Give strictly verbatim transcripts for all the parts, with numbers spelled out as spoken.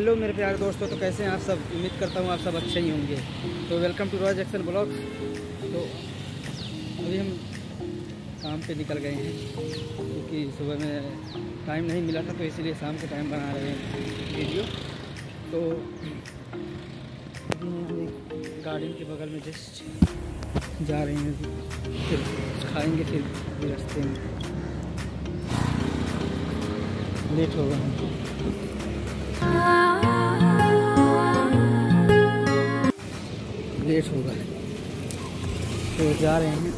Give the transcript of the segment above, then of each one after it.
Hello मेरे प्यारे दोस्तों, तो कैसे हैं आप सब। उम्मीद करता हूँ आप सब अच्छे ही होंगे। तो welcome to Roy Jackson blog. तो अभी हम काम पे निकल गए हैं क्योंकि सुबह में टाइम नहीं मिला था, तो इसीलिए शाम के टाइम बना रहे हैं वीडियो। तो अभी हम एक गार्डन के बगल में जस्ट जा रहे हैं, फिर खाएंगे, फिर रास्ते में लेट होगा हमको। लेट होगा तो जा रहे हैं।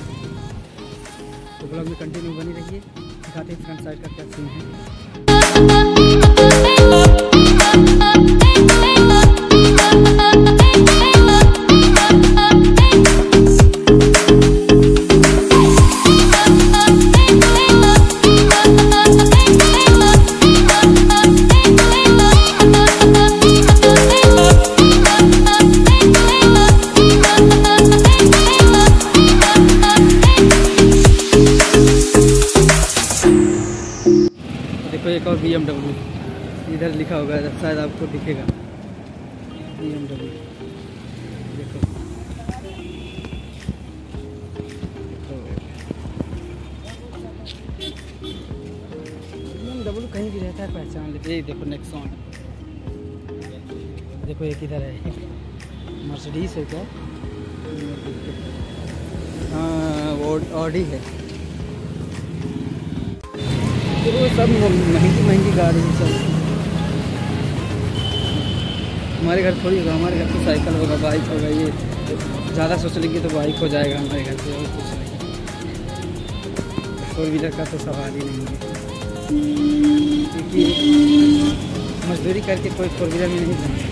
तो ब्लॉग में कंटिन्यू बनी रहिए, दिखाते हैं फ्रंट साइड का क्या सीन है। देखो एक और बी एम डब्ल्यू इधर लिखा होगा, शायद आपको दिखेगा बी एम डब्ल्यू। देखो बी एम डब्ल्यू कहीं भी रहता है पहचान लेते। ये देखो नेक्सॉन, देखो एक इधर है मर्सिडीज है क्या, हाँ ऑडी है। तो वो सब महंगी महंगी गाड़ी सब। हमारे घर थोड़ी होगा, हमारे घर तो साइकिल होगा, बाइक होगा। ये ज़्यादा सोच लेंगे तो बाइक हो जाएगा हमारे घर पे, और कुछ नहीं। फोर व्हीलर का तो सवाल ही नहीं है, क्योंकि मजदूरी करके कोई फोर व्हीलर में नहीं बनता।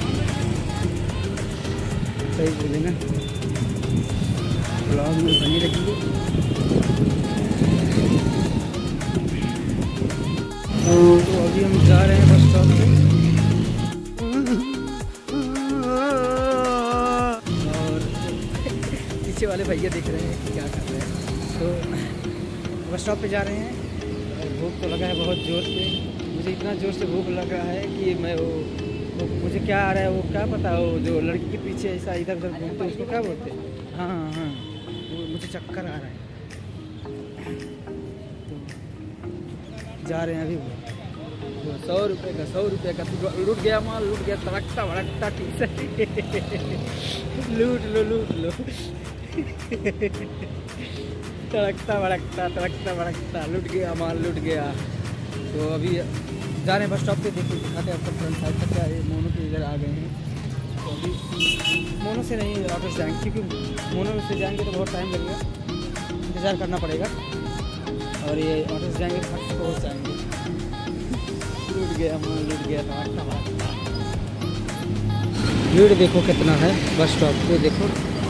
सही बोले ना, ब्लॉग में बनी रखिए। तो अभी हम जा रहे हैं बस स्टॉप पे, और पीछे वाले भैया देख रहे हैं कि क्या कर रहे हैं। तो बस स्टॉप पे जा रहे हैं और भूख तो लगा है बहुत ज़ोर से। मुझे इतना ज़ोर से भूख लग रहा है कि मैं वो, वो मुझे क्या आ रहा है वो क्या पता, वो जो लड़की के पीछे ऐसा इधर उधर घूमते हैं उसको क्या बोलते हैं। हाँ हाँ हाँ, वो मुझे चक्कर आ रहा है। तो जा रहे हैं अभी सौ रुपये का सौ रुपये का लूट गया माल, लूट गया तड़कता भड़कता टी शर्ट लूट लो लूट लो तड़कता भड़कता तड़कता भड़कता लूट गया माल, लूट गया। तो अभी जा रहे हैं बस स्टॉप पे, देखिए दिखाते हैं आपको फ्रंट साइड का क्या है। मोनो के इधर आ गए हैं, तो अभी मोनो से नहीं ऑटो से जाएंगे, क्योंकि मोनो से जाएंगे तो बहुत टाइम लगेगा, इंतज़ार करना पड़ेगा। और ये ऑटो से जाएंगे तो फट से पहुँच जाएंगे। लूट गया माल, लूट गया था। भीड़ देखो कितना है बस स्टॉप पे, देखो।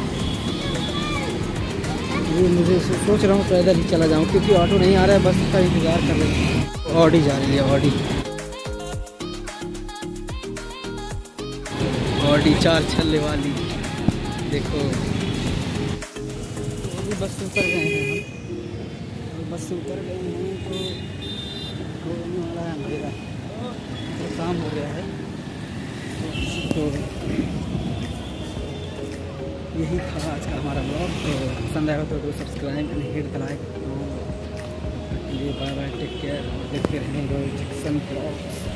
ये मुझे सोच रहा हूँ पैदल ही चला जाऊँ, क्योंकि ऑटो नहीं आ रहा है, बस का इंतज़ार कर रहे हैं। ऑडी जा रही है, ऑडी ऑडी चार छल्ले वाली, देखो। तो बस से उतर गए हैं हम, बस से उतर गए हैं तो होने वाला है अंधेरा, तो शाम हो गया है। तो यही था आज का हमारा ब्लॉग। तो पसंद आया हो तो subscribe and hit the like. Bye bye, take care, और देखते रहें रॉय जैक्सन ब्लॉग्स।